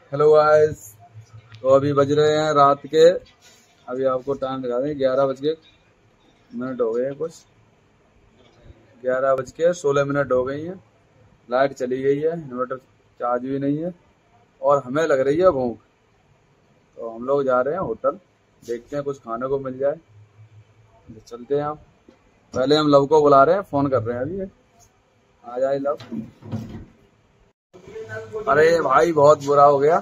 Hello guys, तो अभी बज रहे हैं रात के, अभी आपको टाइम दिखा दें, 11:00 हो गए हैं कुछ, 11:16 हो गई हैं। लाइट चली गई है, इन्वर्टर चार्ज भी नहीं है और हमें लग रही है भूख। तो हम लोग जा रहे हैं होटल, देखते हैं कुछ खाने को मिल जाए। चलते हैं। आप पहले हम लव को बुला रहे हैं, फोन कर रहे हैं अभी। आ जाए लव। अरे भाई बहुत बुरा हो गया।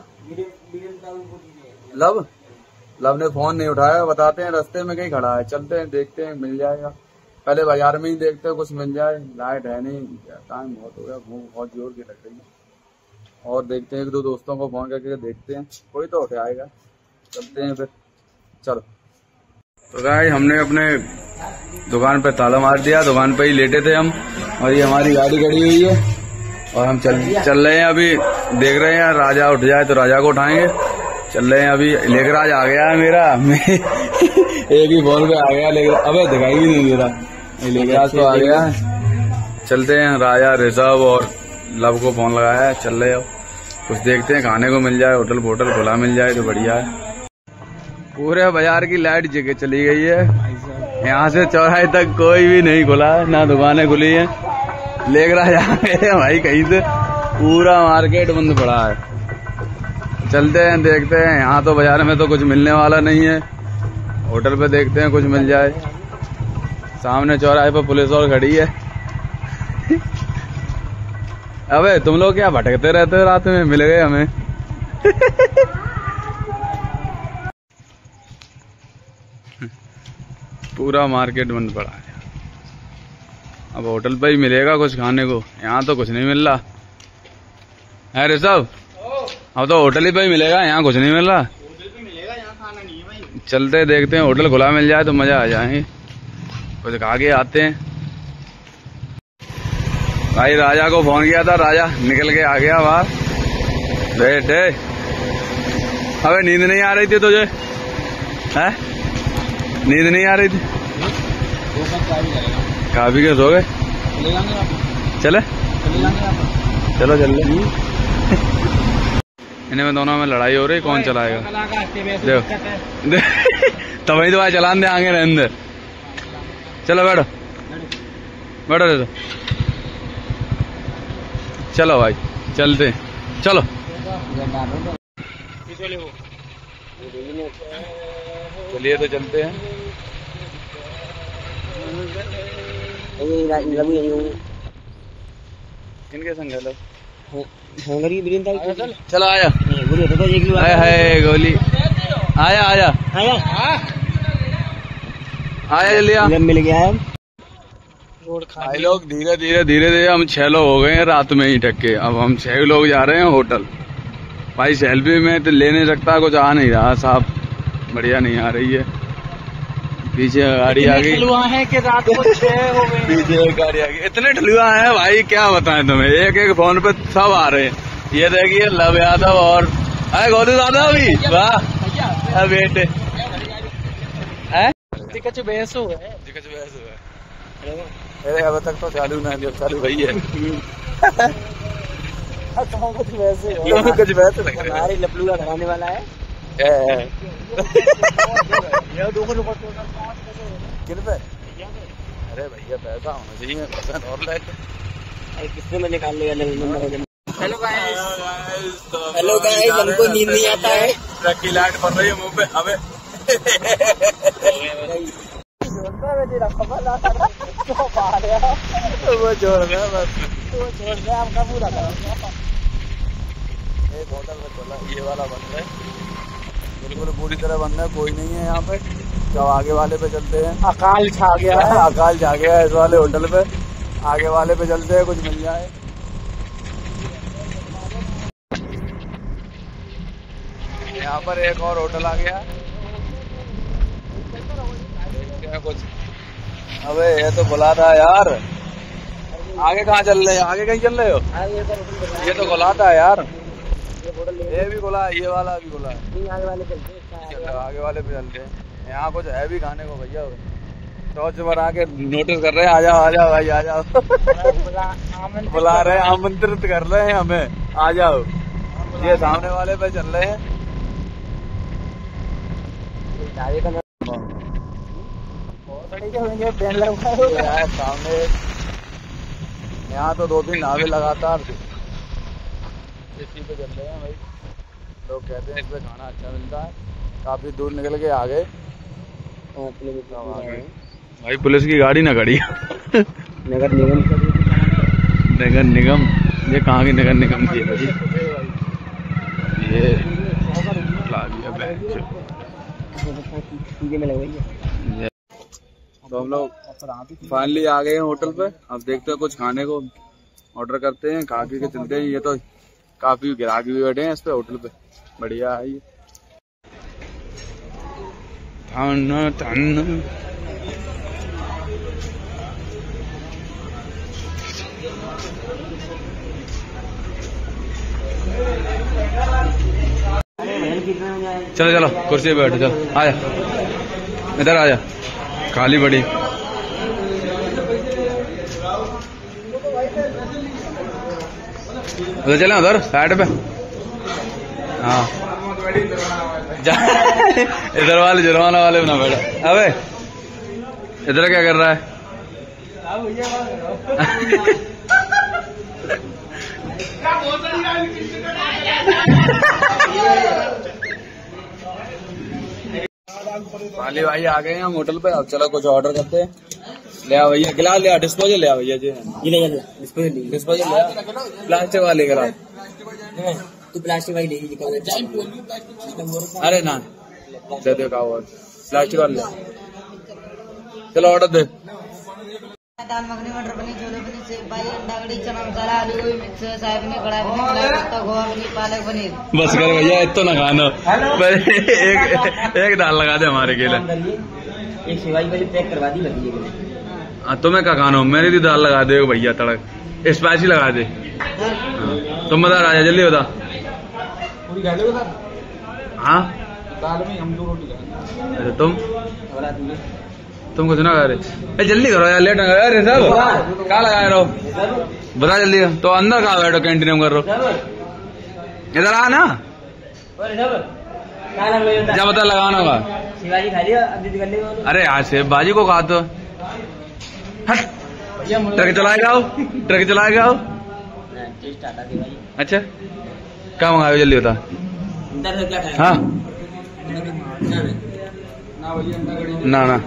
लव ने फोन नहीं उठाया। बताते हैं रास्ते में कहीं खड़ा है, चलते हैं देखते हैं मिल जाएगा। पहले बाजार में ही देखते हैं कुछ मिल जाए। लाइट है नहीं, टाइम बहुत हो गया, भूख बहुत जोर की लग रही है। और देखते हैं, एक दो दोस्तों को फोन करके देखते हैं, कोई तो उठाएगा। चलते हैं फिर, चलो। तो गाइस हमने अपने दुकान पे ताला मार दिया, दुकान पे ही लेटे थे हम, और ये हमारी गाड़ी खड़ी हुई है और हम चल रहे हैं। अभी देख रहे हैं राजा उठ जाए तो राजा को उठाएंगे। चल रहे हैं अभी। लेकराज आ गया है मेरा, एक ही फोन पे आ गया लेकर, अबे दिखाई भी नहीं दे रहा। लेकराज तो आ गया है। चलते हैं, राजा, ऋषभ और लव को फोन लगाया है। चल रहे हो, कुछ देखते हैं खाने को मिल जाए, होटल वोटल खुला मिल जाए तो बढ़िया है। पूरे बाजार की लाइट जगह चली गई है, यहाँ से चौराहे तक कोई भी नहीं खुला है, ना दुकानें खुली है। लेकराज आ गए भाई कहीं से, पूरा मार्केट बंद पड़ा है। चलते हैं देखते हैं, यहाँ तो बाजार में तो कुछ मिलने वाला नहीं है। होटल पे देखते हैं कुछ मिल जाए। सामने चौराहे पर पुलिस और खड़ी है। अबे तुम लोग क्या भटकते रहते हो रात में, मिल गए हमें। पूरा मार्केट बंद पड़ा है। अब होटल पे ही मिलेगा कुछ खाने को, यहाँ तो कुछ नहीं मिल रहा है ऋषभ। अब तो होटल ही पे ही मिलेगा, यहाँ कुछ नहीं मिल रहा। होटल पे मिलेगा, यहाँ खाना नहीं है भाई। चलते देखते हैं, होटल खुला मिल जाए तो मजा आ जाएंगे, कुछ खा के आते हैं। भाई राजा को फोन किया था, राजा निकल के आ गया बाहर। बैठे। अबे नींद नहीं आ रही थी तुझे? है नींद नहीं आ रही थी? काफी के सो गए? चले चलो चल ले। इन्हें में दोनों में लड़ाई हो रही, कौन चलाएगा? देखो तो वही तो भाई चलान दे, आगे अंदर। चलो बैठो बैठो दे दो। चलो भाई चलते, चलो। चलिए तो चलते हैं। किनके संग है लोग? चलो आया। है गोली। आया आया आया जल्दी आ। मिल गया है। भाई लोग धीरे धीरे हम 6 लोग हो गए हैं रात में ही ठक्के। अब हम 6 लोग जा रहे हैं होटल। भाई सेल्फी में तो ले नहीं सकता, कुछ आ नहीं रहा, साफ बढ़िया नहीं आ रही है। पीछे गाड़ी आ गई है कि रात को 6 हो गए। पीछे गाड़ी आ गई, इतने ठलुआ है भाई क्या बताएं तुम्हें। एक एक फोन पे सब आ रहे हैं। ये देखिए लव यादव और गौतम यादव भी। वाह बेटे अरे अब तक तो चालू ना, चालू भाई है। कुछ वैसे लग रहा है, लपलू का घराने वाला है। किन पे? अरे भैया पैसा होना चाहिए, पैसा और लाए किसने में निकाल लिया। हेलो गाइस, हमको नींद नहीं आता है। ट्रक की लाइट पड़ रही है मुंह पे। अबे वो छोड़ गया बस, वो छोड़ गया आपका पूरा। एक होटल में चला, ये वाला बंद है, बिल्कुल पूरी तरह बंद है, कोई नहीं है यहाँ पे। तो आगे वाले पे चलते हैं। अकाल छा गया है, अकाल छा गया है इस वाले होटल पे। आगे वाले पे चलते हैं, कुछ मिल जाए। यहाँ पर एक और होटल आ गया, देखते हैं कुछ। अबे ये तो खुला था यार। आगे कहाँ चल रहे हैं? आगे कहीं चल रहे हो? ये तो खुला था यार, ये भी खुला है, ये वाला भी खुला है। आगे वाले पे चलते हैं। यहाँ कुछ है भी खाने को भैया। टॉर्च बना के नोटिस कर रहे हैं, आ जाओ आ जाओ भाई आ जाओ। बुला रहे हैं, आमंत्रित कर रहे हैं हमें, आ जाओ। ये सामने वाले पे चल रहे हैं। सामने यहाँ तो 2-3 नावे लगातार इसी पे चल रहे हैं भाई। लोग कहते हैं इस पे खाना अच्छा मिलता है। काफी दूर निकल के आ गए भाई। पुलिस की गाड़ी ना खड़ी नगर निगम। नगर निगम ये कहाँ की नगर निगम की है भाई? ये तो हम लोग फाइनली आ गए हैं होटल पे। अब देखते हैं कुछ खाने को ऑर्डर करते हैं, खा पी के चलते हैं। ये तो काफी ग्राहक भी बैठे हैं इस पे होटल पे। बढ़िया है ये। चलो चलो कुर्सी पे बैठो। चलो आजा, इधर आजा, खाली बड़ी। उधर चले, उधर साइड पे। हाँ इधर वाले जुर्माना वाले में ना बैठा। अबे इधर क्या कर रहा है? पाली भाई आ गए हैं हम होटल पे। अब चलो कुछ ऑर्डर करते हैं। ले आ भैया गिलास, ले आ डिस्पोजल, ले आ भैया जी। डिस्पोजल ले आ, प्लास्टिक वाले गिलास। तू प्लास्टिक वाली ले। अरे ना दे दे का प्लास्टिक वाले। चलो ऑर्डर दे। दाल मखनी, मटर पनीर, छोले पनीर, सेव भाई, अंडा कड़ी, चना मसाला, आलू गोभी मिक्स, साग पनीर, कढ़ाई पनीर, कोफ्ता, गोवा पनीर, पालक पनीर। बस कर भैया, इतना ना खाना। एक दाल लगा दे हमारे के लिए। एक सेवाई वाली पैक करवा दी लगी है। तुम्हें क्या खाना हो? मेरी भी दाल लगा दे भैया, तड़क स्पाइसी लगा दे। तुम बता राजा, जल्दी बता। हाँ दाल में हम 2 रोटी खाएंगे। अच्छा तुम कुछ ना खा रहे? जल्दी करो यार, लेट ना करो। अरे सब क्या लगाए रहो, बता जल्दी। तो अंदर कहाँ बैठो, कैंटीन में कर रहो। इधर आ ना, क्या बता लगाना होगा। शिवाजी खा लिया। अरे यार सेब बाजी को कहा तो ट्रक चलाएगा, ट्रक चलाएगा। अच्छा क्या मंगाओ, जल्दी बता। हाँ ना ना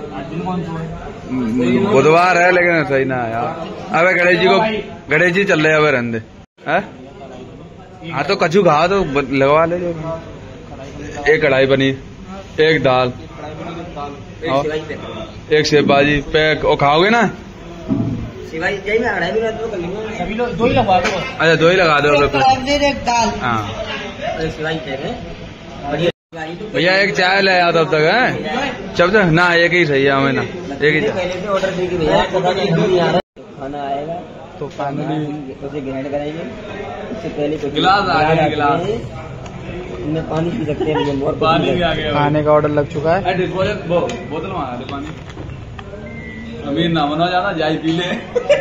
बुधवार है लेकिन सही ना यार। अबे गणेश जी चल रहे हैं। अबे रंदे हाँ तो कचू खा तो लगवा ले। एक कढ़ाई पनीर, एक दाल, एक सेव भाजी पैक। और खाओगे ना? अच्छा 2 ही लगा दो। अच्छा 2 ही लगा दो। एक दाल। हाँ भैया एक चाय ले आओ तब तक है। चब तक ना एक ही सही है हमें ना, एक ही ऑर्डर देगी खाना आएगा तो फाइनली उसे ग्राइंड कराएंगे। उससे पहले गिलास आ गया, गिलास में पानी पी सकते हैं। पानी भी आ गया। खाने का ऑर्डर लग चुका है। बोतल में आ रहा पानी। अमीर ना बना जाना, जाई पी ले।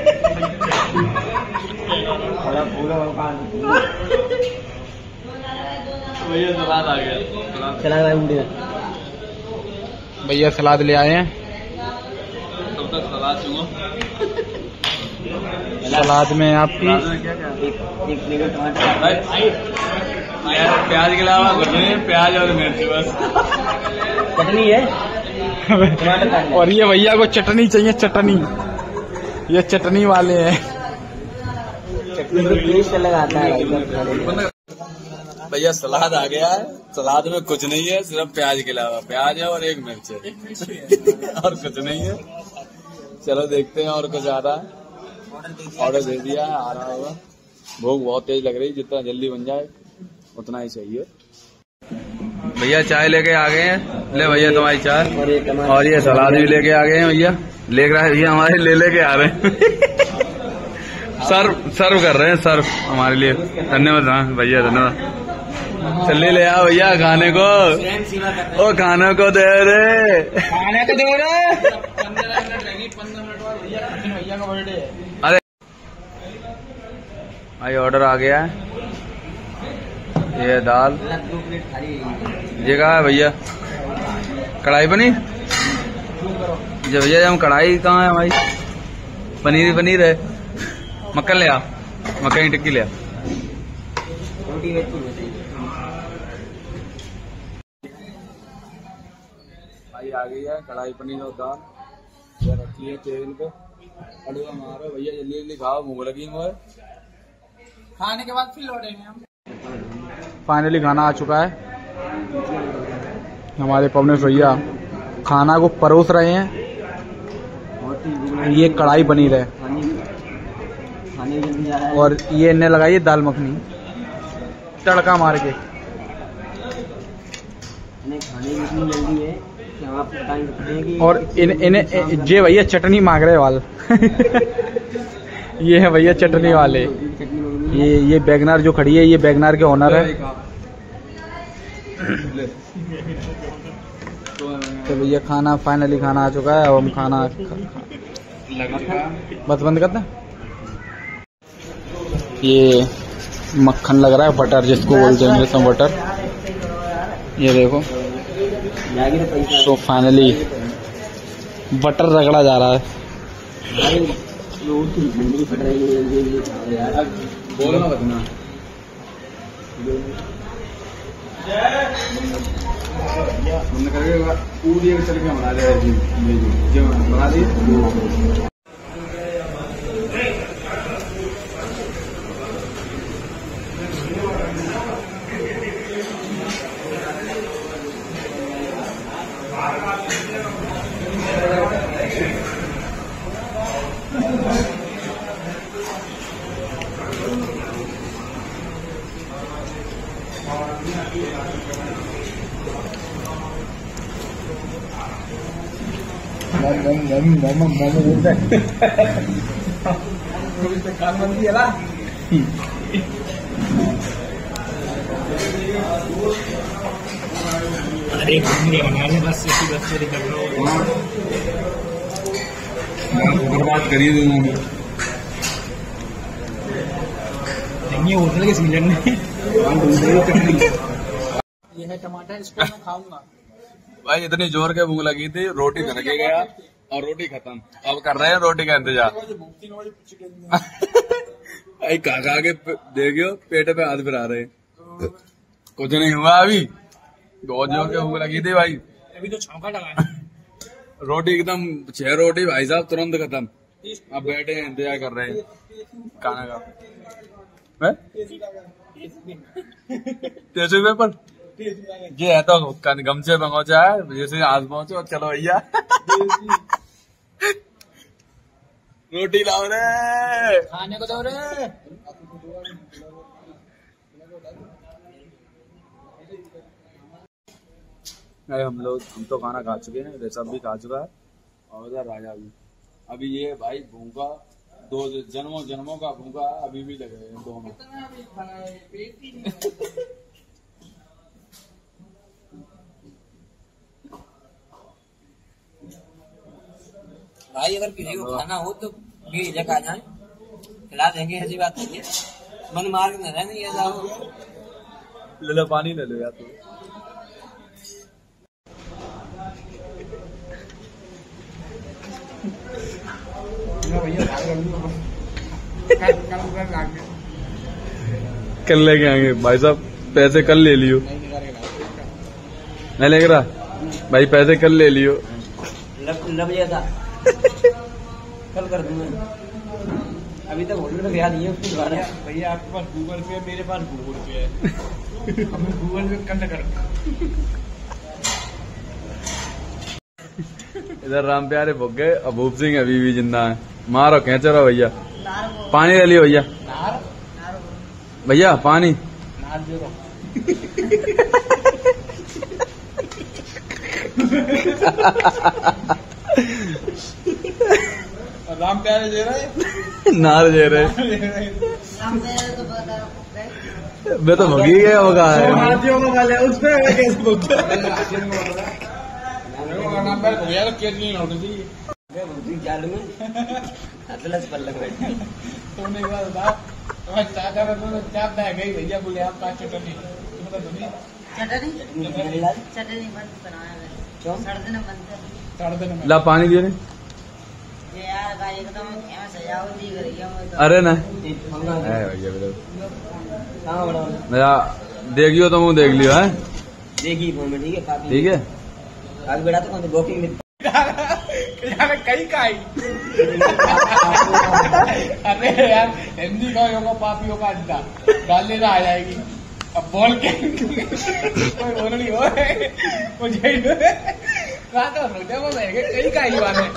भैया सलाद आ गया। भैया सलाद ले आए हैं। तब तक सलाद चुनो। सलाद में आपकी एक टमाटर, प्याज के अलावा कुछ नहीं, प्याज और मिर्च बस। चटनी है और ये भैया को चटनी चाहिए, चटनी। ये चटनी वाले हैं। चटनी तो टेस्ट लगाता है। भैया सलाद आ गया है। सलाद में कुछ नहीं है, सिर्फ प्याज के अलावा। प्याज है और एक मिर्च है और कुछ नहीं है। चलो देखते हैं और कुछ आ रहा है। ऑर्डर दे दिया है, आ रहा होगा। भूख बहुत तेज लग रही है, जितना जल्दी बन जाए उतना ही चाहिए। भैया चाय लेके आ गए हैं। ले भैया तुम्हारी चाय। और ये सलाद भी लेके आ गए हैं भैया। लेके रहा है भैया हमारे, लेके आ रहे हैं। सर्व कर रहे हैं, सर्व हमारे लिए। धन्यवाद। हाँ भैया धन्यवाद। चलिए ले आओ भैया खाने को। ओ खाने को दे रहे, खाने को दे रहे। 15 मिनट बाद भैया का बर्थडे है। अरे भाई ऑर्डर आ गया है। ये दाल, ये कहा है भैया कढ़ाई पनीर। जो भैया हम कढ़ाई कहाँ है हमारी, पनीर है। मक्खन ले आ, मक्खन की टिक्की ले आ। भाई आ गई है कढ़ाई पनीर और दाल, ये रखी है टेबल पे। अड़ुआ मारो भैया, जल्दी जल्दी खाओ, भूख लगी मुझे। खाने के बाद फिर लौटेंगे हम। फाइनली खाना आ चुका है, हमारे पवनेश भैया खाना को परोस रहे हैं। ये कढ़ाई पनीर है और ये इन्हें लगाई दाल मखनी तड़का मार के। जल्दी है और इन्हें ये भैया चटनी मांग रहे वाल ये है भैया चटनी वाले। ये बैगनार जो खड़ी है, ये बैगनार के ओनर है। तो भैया खाना फाइनली खाना आ चुका है और हम खाना बस बंद करते हैं। ये मक्खन लग रहा है, बटर जिसको बोलते हैं इंग्लिश में बटर। ये देखो, तो फाइनली बटर रगड़ा जा रहा है। बोलना बतना हमने करके पूरी एक चल के बना लिया जो बना दी। अरे बनाने बस बच्चे बर्बाद करी दूंगा होटल के सीजन में। ये है टमाटर, इसको मैं खाऊंगा। भाई इतनी जोर के भूख लगी थी, रोटी घर के गया और रोटी खत्म। अब कर रहे हैं रोटी का इंतजार। भाई खा के देखियो पेट पे हाथ फिरा रहे, कुछ नहीं हुआ अभी। बहुत जोर के भूख लगी थी भाई, अभी तो छौंका लगा है। रोटी एकदम 6 रोटी भाई साहब तुरंत खत्म। अब बैठे हैं इंतजार कर रहे हैं खाना का। 30 रुपए पर ये है तो गमछे पहुंचा है, जैसे आज पहुंचो चलो भैया रोटी लाओ रे, खाने को दो रे। हम तो खाना खा चुके हैं, ऋषभ भी खा चुका है और उधर राजा भी। अभी ये भाई भूखा, 2 जन्मों का भूखा अभी भी लगे हैं दोनों। भाई अगर किसी को खाना हो तो बेझिझक आ जाए, खिला देंगे, ऐसी बात नहीं है। मन मार के न रहने ऐसा हो। ले लो पानी ले लो यार तो। कल लेके आएंगे भाई साहब, पैसे कल ले लियो। नहीं लेके रहा भाई, पैसे कल ले लियो। लब जैसा कल कर दूंगा, अभी तक होटल में गया नहीं है उसकी बात है। भैया आपके पास गूगल पे है, मेरे पास गूगल पे है। हमें गूगल पे कंड कर। इधर राम प्यारे भुग गए, अभूप सिंह अभी भी जिंदा है। मारो खेचो रहो भैया, पानी ले लियो भैया। भैया पानी राम प्यारे दे रहे नार दे रहे। मैं तो भगी गया होगा। राम प्यारे भैया तो केस नहीं होती थी जाल में अतलस पर लग रही सोने के बाद चाचा चाप गई भैया बोले आप 5 चटनी पता तो नहीं। चटनी चटनी चटनी बंद बनाया है क्यों? सर्दी ने बंद कर दी। साढ़े दिन में ला पानी दिए नहीं। ये यार का एकदम फेमस है जाओ दी करी हम तो अरे ना मंगा है भैया बिल्कुल। हाँ बड़ा मेरा देखियो तो मुँह देख लियो है। देखी फोन में ठीक है काफी ठीक है आगे बेटा तो कौन बुकिंग में यार कहीं का ही अरे यार हिंदी का होगा पापियों का अड्डा डालने ना आ जाएगी अब बोल के कोई बोल नहीं हो कुछ कहा तो रोजा वो महंगे कहीं का ही वाले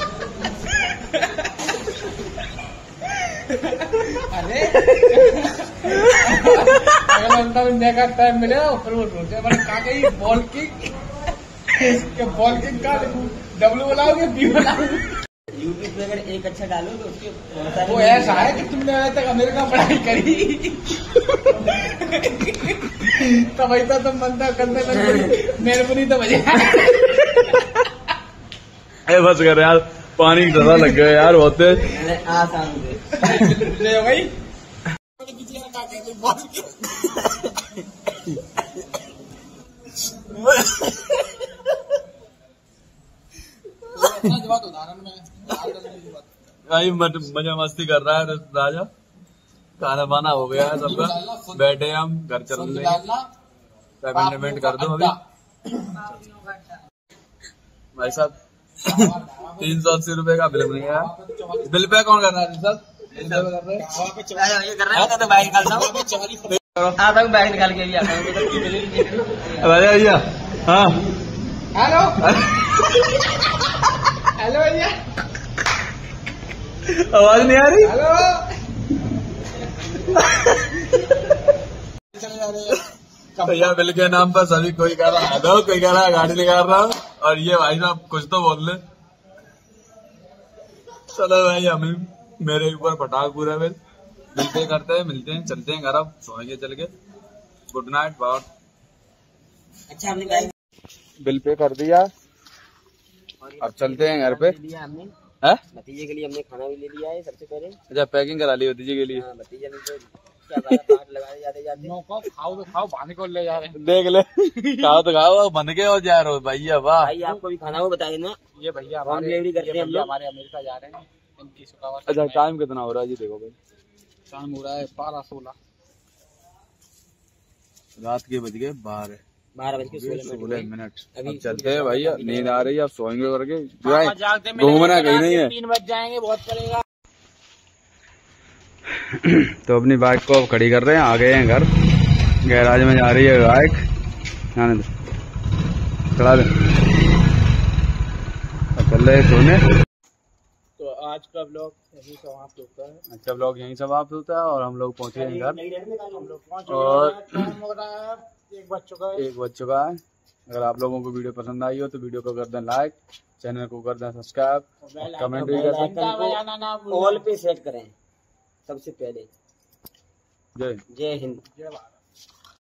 अरे अगला घंटा में देखा टाइम मिलेगा फिर वो रोजे पर कहा गई बॉल किक बॉल किक का डब्ल्यू बनाओगे बी बनाओगे यूट्यूब पे अगर एक अच्छा डालो तो उसके बहुत सारे वो ऐसा है कि तुमने अभी तक अमेरिका पढ़ाई करी तो भाई तो तुम बनता करते मेहरबानी तो बजे बस कर यार पानी ज्यादा लग गया यार होते आसान से ले भाई भाई मजा मस्ती कर रहा है राजा। खाना वाना हो गया है सबका, बैठे हम घर चल रहे हैं। पेमेंट कर दो अभी भाई साहब। 380 रुपए का बिल नहीं आया। बिल पे कौन कर रहा है सर? बिल पे कर रहे हैं ये कर रहे हैं तो बाइक निकालता हूँ हाँ तक बाइक निकाल के भी आता हूँ भैया। हाँ हेलो हेलो भैया आवाज नहीं आ रही। हेलो भैया बिल के नाम पर सभी कोई कह रहा है हेलो, कोई कह रहा है गाड़ी निकाल रहा हूँ, और ये भाई साहब कुछ तो बोल ले। चलो भाई हमें मेरे ऊपर पटाख पूरा बिल पे करते हैं, मिलते हैं, चलते हैं घर। अब सोएंगे चल के। गुड नाइट बहुत। अच्छा हमने बाइक बिल पे कर दिया, अब चलते हैं घर पे। लिया हमने है भतीजे के लिए हमने खाना भी ले लिया है सबसे पहले। अच्छा पैकिंग करा ली भतीजे के लिए। हाँ भतीजे ने तो क्या पार्ट लगाए जाते जाते खाओ तो खाओ भाने को ले जा रहे हैं। देख ले खाओ तो खाओ बन के और जा रहे हो भैया। वाह भाई आपको भी खाना वो बता देना। ये भैया होम डिलीवरी करते हैं हम लोग। हमारे अमेरिका जा रहे हैं इनकी सुखावट। अच्छा टाइम कितना हो रहा है जी? देखो भाई शाम हो रहा है 12-16 रात के बज गए 12:16 मिनट। अभी अब चलते हैं भैया, नींद आ रही है, अब सोएंगे करके। जो है घूमना कहीं नहीं है। 3 बज जाएंगे बहुत पड़ेगा। तो अपनी बाइक को अब खड़ी कर रहे हैं, आ गए हैं घर। गैराज में जा रही है बाइक, जाने दो चला दे। चल रहे सोने। तो आज का ब्लॉग यही समाप्त होता है। अच्छा ब्लॉग यहीं समाप्त होता है और हम लोग पहुंचे हैं घर। हम लोग पहुंच और टाइम हो रहा है 1 बज चुका है। 1 बज चुका है। अगर आप लोगों को वीडियो पसंद आई हो तो वीडियो को कर दें लाइक, चैनल को कर दें सब्सक्राइब, कमेंट भी कर सकते हैं। ऑल पे सेट करें सबसे पहले। जय जय हिंद। जय भारत।